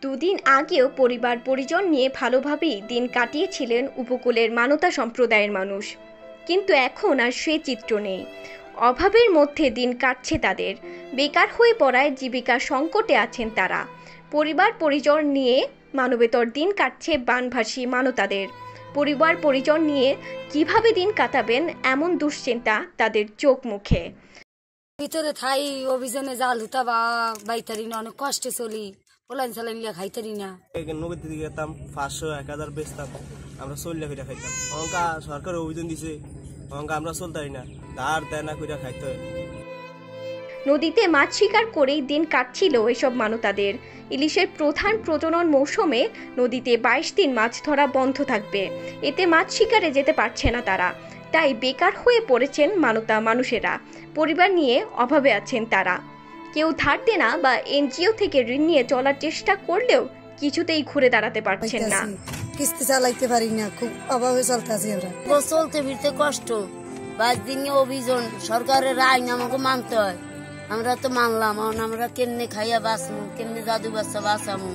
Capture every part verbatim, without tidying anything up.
দুদিন আগেও পরিবার পরিজন নিয়ে ভালোভাবেই দিন কাটিয়েছিলেন উপকূলের মানতা সম্প্রদায়ের মানুষ, কিন্তু এখন আর সে চিত্র নেই। অভাবের মধ্যে দিন কাটছে তাদের, বেকার হয়ে পড়ায় জীবিকা সংকটে আছেন তারা। পরিবার পরিজন নিয়ে মানবেতর দিন কাটছে বানভাসী মানতাদের। পরিবার পরিজন নিয়ে কিভাবে দিন কাটাবেন এমন দুশ্চিন্তা তাদের চোখ মুখে। ভিতরে থাই অভিযানে জাল হতা বা বাইতারি না, অনেক কষ্টে চলি, পোলাইন চালাইন লিয়া খাইতারি না। নগদ দিকে গেতাম পাঁচশো এক হাজার বেচতাম, আমরা চল্লিয়া করে খাইতাম। অঙ্কা সরকার অভিযান দিছে, অঙ্কা আমরা চলতারি না, ধার দেনা করে খাইতে হয়। নদীতে মাছ শিকার করেই দিন কাটছিল এসব মানতাদের। ইলিশের প্রধান প্রজনন মৌসুমে নদীতে বাইশ দিন মাছ ধরা বন্ধ থাকবে, এতে মাছ শিকারে যেতে পারছে না তারা। তাই বেকার হয়ে পড়েছেন মানতা মানুষেরা, পরিবার নিয়ে অভাবে আছেন তারা। কেউ ধার দেনা বা এনজিও থেকে ঋণ নিয়ে চলার চেষ্টা করলেও কিছুতেই ঘুরে দাঁড়াতে পারছেন না। কিস্তি চালাইতে পারি না, খুব অভাবে চলতেছি আমরা। চলতে ফিরতে কষ্ট, বাইশ দিনে অভিযান, সরকারের আইন আমাকে মানতে হয়, আমরা তো মানলাম। আমরা কেমনে খাইয়া বাঁচমু, কেমনে জাদু বাচ্চা বাঁচামু।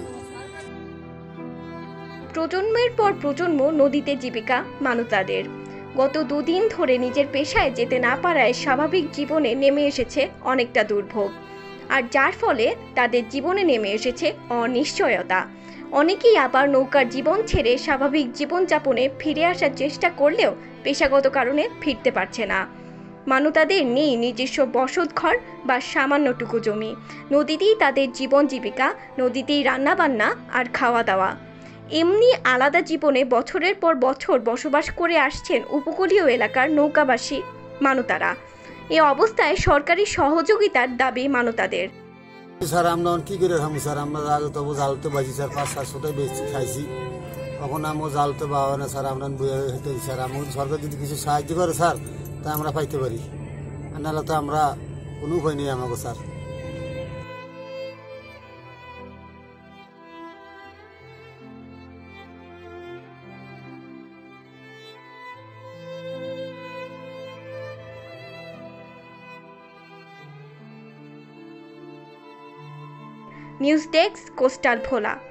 প্রজন্মের পর প্রজন্ম নদীতে জীবিকা মানতাদের। গত দুদিন ধরে নিজের পেশায় যেতে না পারায় স্বাভাবিক জীবনে নেমে এসেছে অনেকটা দুর্ভোগ, আর যার ফলে তাদের জীবনে নেমে এসেছে অনিশ্চয়তা। অনেকেই আবার নৌকার জীবন ছেড়ে স্বাভাবিক জীবনযাপনে ফিরে আসার চেষ্টা করলেও পেশাগত কারণে ফিরতে পারছে না। মানতাদের নেই নিজস্ব বসতঘর বা সামান্যটুকু জমি, নদীতেই তাদের জীবন জীবিকা, নদীতেই রান্নাবান্না আর খাওয়া দাওয়া। এমনি আলাদা জীবনে বছরের পর বছর বসবাস করে আসছেন উপকূলীয় এলাকার নৌকাবাসী মানতারা। এ অবস্থায় সরকারি সহযোগিতার দাবি মানতাদের। স্যার আমরা কি করে খাবো স্যার, আমরা আগে তো জালতে বাজি স্যার, পাঁচ সাতশোটাই বেশি খাইছি, তখন আমরা জালতে পাওয়া না স্যার। আমরা বইয়ে হেঁটে স্যার, আমাদের সরকার যদি কিছু সাহায্য করে স্যার তা আমরা পাইতে পারি, নাহলে তো আমরা কোনো উপায় নেই আমাকে স্যার। নিউজ ডেস্ক, কোস্টাল ভোলা।